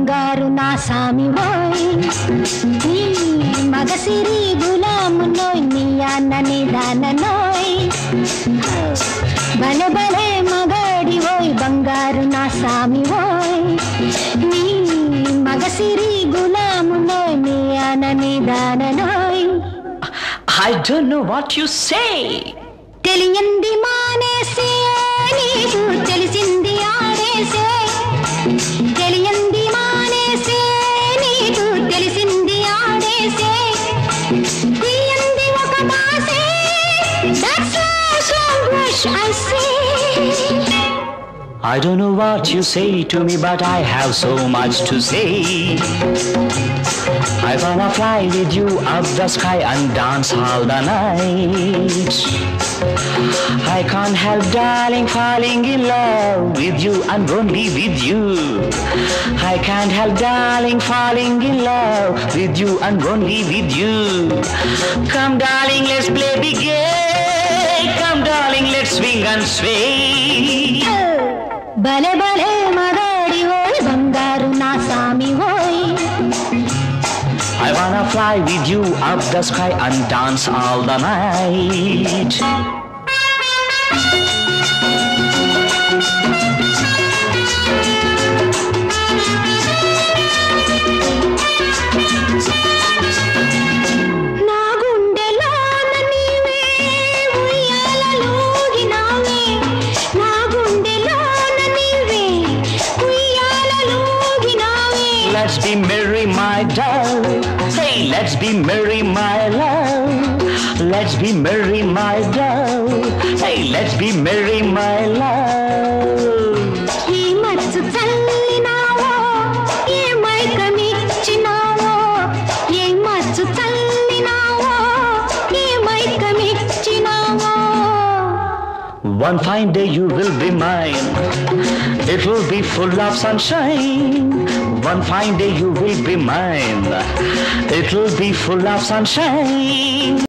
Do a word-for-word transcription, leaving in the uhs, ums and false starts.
బంగారు నా సామి ఓయ్ నీ మగసిరి గులాము నోయ్ నీ అన్నని దాన నోయ్ భలే భలే మగాడి ఓయ్ బంగారు నా సామి ఓయ్ నీ మగసిరి గులాము నోయ్ నీ అన్నని దాన నోయ్. I don't know what you say. తెలియంది మానేసే నీకు తెలిసింది ఆడేసే తెలియంది మానేసే నీకు తెలిసింది ఆడేసే తీయంది ఒక మాసే that's why so much I say. I don't know what you say to me, but I have so much to say. I wanna fly with you up the sky and dance all the night. I can't help, darling, falling in love with you and only with you. I can't help, darling, falling in love with you and only with you. Come, darling, let's play big game. Come, darling, let's swing and sway. భలే భలే మగాడి ఓయ్ బంగారు నా సామి ఓయ్. I wanna fly with you up the sky and dance all the night. నా గుండెలోన నీవే ఉయ్యాలలోగినావే నా గుండెలోన నీవే ఉయ్యాలలోగినావే. Let's be merry, my darling. Hey, let's be merry, my love. Let's be merry, my darling. Hey, let's be merry, my love. ఈ మచ్చు చల్లినావో ఏ మైకమిచ్చినావో ఏ మచ్చు చల్లినావో ఏ మైకమిచ్చినావో. One fine day you will be mine. It will be full of sunshine. One fine day you will be mine. It will be full of sunshine.